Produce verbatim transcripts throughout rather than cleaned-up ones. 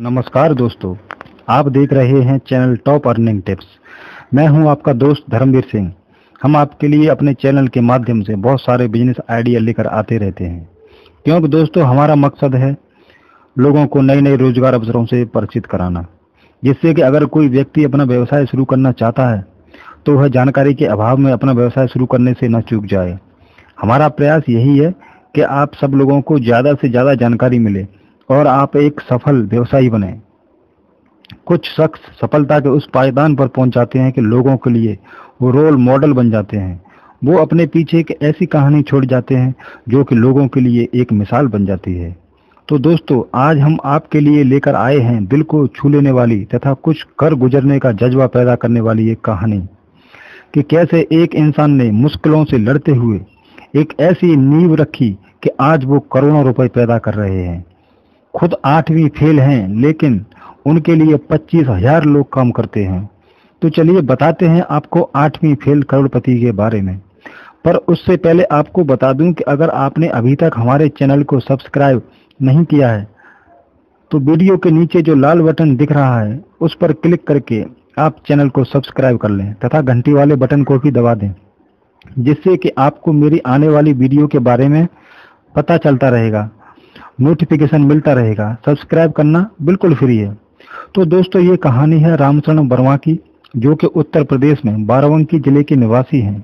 नमस्कार दोस्तों, आप देख रहे हैं चैनल टॉप अर्निंग टिप्स। मैं हूं आपका दोस्त धर्मवीर सिंह। हम आपके लिए अपने चैनल के माध्यम से बहुत सारे बिजनेस आइडिया लेकर आते रहते हैं, क्योंकि दोस्तों हमारा मकसद है लोगों को नए नए रोजगार अवसरों से परिचित कराना, जिससे कि अगर कोई व्यक्ति अपना व्यवसाय शुरू करना चाहता है तो वह जानकारी के अभाव में अपना व्यवसाय शुरू करने से न चूक जाए। हमारा प्रयास यही है कि आप सब लोगों को ज़्यादा से ज़्यादा जानकारी मिले और आप एक सफल व्यवसायी बने। कुछ शख्स सफलता के उस पायदान पर पहुंच जाते हैं कि लोगों के लिए वो रोल मॉडल बन जाते हैं। वो अपने पीछे एक ऐसी कहानी छोड़ जाते हैं जो कि लोगों के लिए एक मिसाल बन जाती है। तो दोस्तों, आज हम आपके लिए लेकर आए हैं दिल को छू लेने वाली तथा कुछ कर गुजरने का जज्बा पैदा करने वाली एक कहानी कि कैसे एक इंसान ने मुश्किलों से लड़ते हुए एक ऐसी नींव रखी कि आज वो करोड़ों रुपए पैदा कर रहे हैं। खुद आठवीं फेल हैं, लेकिन उनके लिए पच्चीस हजार लोग काम करते हैं। तो चलिए बताते हैं आपको आठवीं फेल करोड़पति के बारे में। पर उससे पहले आपको बता दूं कि अगर आपने अभी तक हमारे चैनल को सब्सक्राइब नहीं किया है तो वीडियो के नीचे जो लाल बटन दिख रहा है उस पर क्लिक करके आप चैनल को सब्सक्राइब कर लें तथा घंटी वाले बटन को भी दबा दें, जिससे कि आपको मेरी आने वाली वीडियो के बारे में पता चलता रहेगा, नोटिफिकेशन मिलता रहेगा। सब्सक्राइब करना बिल्कुल फ्री है। तो दोस्तों, ये कहानी है रामशरण वर्मा की, जो कि उत्तर प्रदेश में बाराबंकी जिले के निवासी हैं।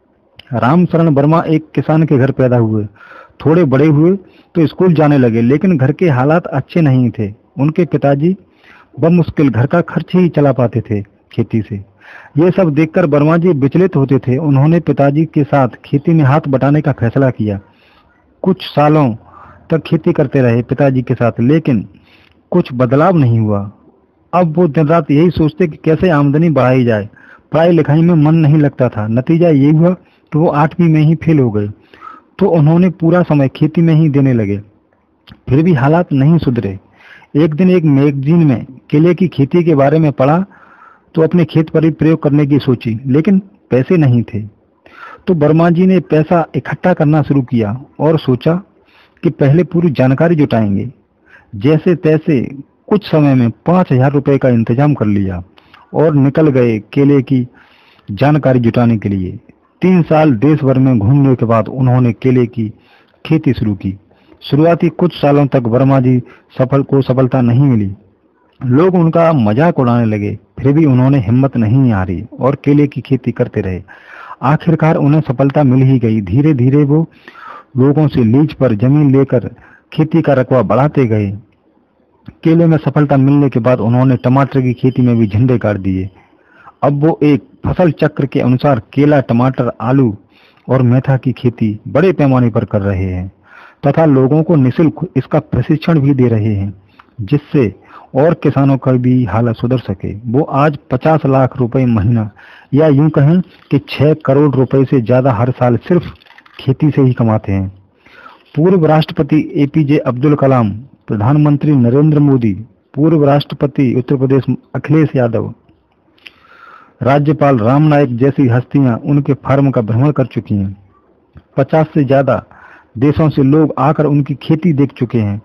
रामशरण वर्मा एक किसान के घर पैदा हुए। थोड़े बड़े हुए तो स्कूल जाने लगे, लेकिन घर के हालात अच्छे नहीं थे। उनके पिताजी बमुश्किल घर का खर्च ही चला पाते थे खेती से। ये सब देखकर वर्मा जी विचलित होते थे। उन्होंने पिताजी के साथ खेती में हाथ बटाने का फैसला किया। कुछ सालों तक खेती करते रहे पिताजी के साथ, लेकिन कुछ बदलाव नहीं हुआ। अब वो दिन रात यही सोचते कि कैसे आमदनी बढ़ाई जाए। पढ़ाई लिखाई में मन नहीं लगता था। नतीजा ये हुआ कि वो आठवीं में ही फेल हो गए। तो उन्होंने पूरा समय खेती में ही देने लगे, फिर भी हालात नहीं सुधरे। एक दिन एक मैगजीन में केले की खेती के बारे में पढ़ा तो अपने खेत पर ही प्रयोग करने की सोची, लेकिन पैसे नहीं थे। तो वर्मा जी ने पैसा इकट्ठा करना शुरू किया और सोचा कि पहले पूरी जानकारी जुटाएंगे। जैसे तैसे कुछ समय में पांच हजार रुपए का इंतजाम कर लिया और निकल गए केले की जानकारी जुटाने के लिए। तीन साल देश भर में घूमने के बाद उन्होंने केले की खेती शुरू की। शुरुआती कुछ सालों तक वर्मा जी सफल को सफलता नहीं मिली। लोग उनका मजाक उड़ाने लगे, फिर भी उन्होंने हिम्मत नहीं हारी और केले की खेती करते रहे। आखिरकार उन्हें सफलता मिल ही गई। धीरे धीरे वो लोगों से लीज पर जमीन लेकर खेती का रकबा बढ़ाते गए। केले में सफलता मिलने के बाद उन्होंने टमाटर की खेती में भी झंडे गाड़ दिए। अब वो एक फसल चक्र के अनुसार केला, टमाटर, आलू और मेथा की खेती बड़े पैमाने पर कर रहे हैं तथा लोगों को निःशुल्क इसका प्रशिक्षण भी दे रहे हैं, जिससे और किसानों का भी हालत सुधर सके। वो आज पचास लाख रुपए महीना या यूं कहें कि छह करोड़ रुपए से ज्यादा हर साल सिर्फ खेती से ही कमाते हैं। पूर्व राष्ट्रपति एपीजे अब्दुल कलाम, प्रधानमंत्री नरेंद्र मोदी, पूर्व राष्ट्रपति उत्तर प्रदेश अखिलेश यादव, राज्यपाल राम नाईक जैसी हस्तियां उनके फार्म का भ्रमण कर चुकी हैं। पचास से ज्यादा देशों से लोग आकर उनकी खेती देख चुके हैं।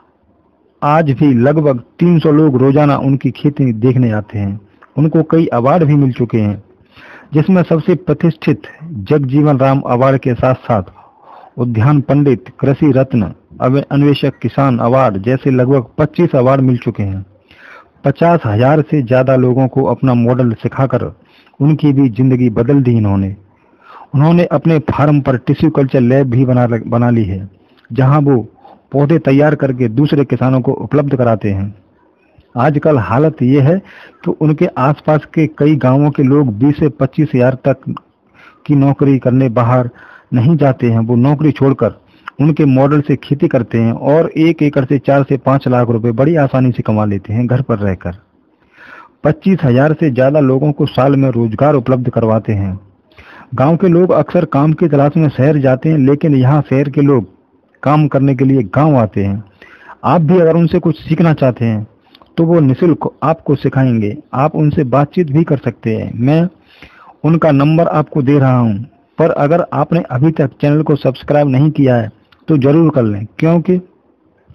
आज भी लगभग तीन सौ लोग रोजाना उनकी खेती देखने आते हैं। उनको कई अवार्ड भी मिल चुके हैं, जिसमें सबसे प्रतिष्ठित जगजीवन राम अवार्ड के साथ साथ उद्यान पंडित, कृषि रत्न, अन्वेषक किसान अवार्ड जैसे लगभग पच्चीस अवार्ड मिल चुके हैं। पचास हजार से ज्यादा लोगों को अपना मॉडल सिखाकर उनकी भी जिंदगी बदल दी इन्होंने। उन्होंने अपने फार्म पर टिश्यू कल्चर लैब भी बना बना ली है, जहां वो पौधे तैयार करके दूसरे किसानों को उपलब्ध कराते हैं। आजकल हालत ये है कि उनके आसपास के कई गांवों के लोग बीस से पच्चीस हजार तक की नौकरी करने बाहर नहीं जाते हैं। वो नौकरी छोड़कर उनके मॉडल से खेती करते हैं और एक एकड़ से चार से पांच लाख रुपए बड़ी आसानी से कमा लेते हैं घर पर रहकर। पच्चीस हजार से ज्यादा लोगों को साल में रोजगार उपलब्ध करवाते हैं। गांव के लोग अक्सर काम की तलाश में शहर जाते हैं, लेकिन यहाँ शहर के लोग काम करने के लिए गांव आते हैं। आप भी अगर उनसे कुछ सीखना चाहते हैं तो वो निःशुल्क आपको सिखाएंगे। आप उनसे बातचीत भी कर सकते हैं। मैं उनका नंबर आपको दे रहा हूं, पर अगर आपने अभी तक चैनल को सब्सक्राइब नहीं किया है तो जरूर कर लें, क्योंकि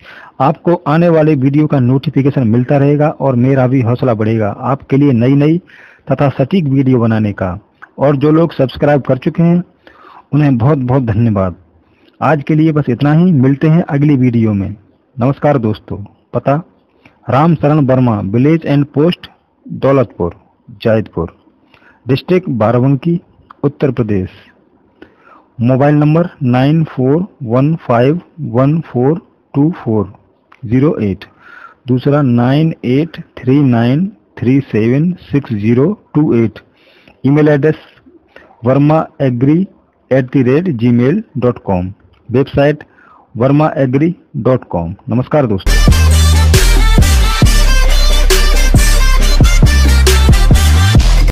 आपको आने वाले वीडियो का नोटिफिकेशन मिलता रहेगा और मेरा भी हौसला बढ़ेगा आपके लिए नई नई तथा सटीक वीडियो बनाने का। और जो लोग सब्सक्राइब कर चुके हैं उन्हें बहुत बहुत धन्यवाद। आज के लिए बस इतना ही, मिलते हैं अगली वीडियो में। नमस्कार दोस्तों। पता Ram Sharan Verma, village and post, Daulatpur, Zaidpur, district Barabanki, Uttar Pradesh. Mobile number nine four one five one four two four zero eight, दूसरा nine eight three nine three seven six zero two eight. Email address Verma agri at the rate G mail dot com, website Verma agri dot com. नमस्कार दोस्तों।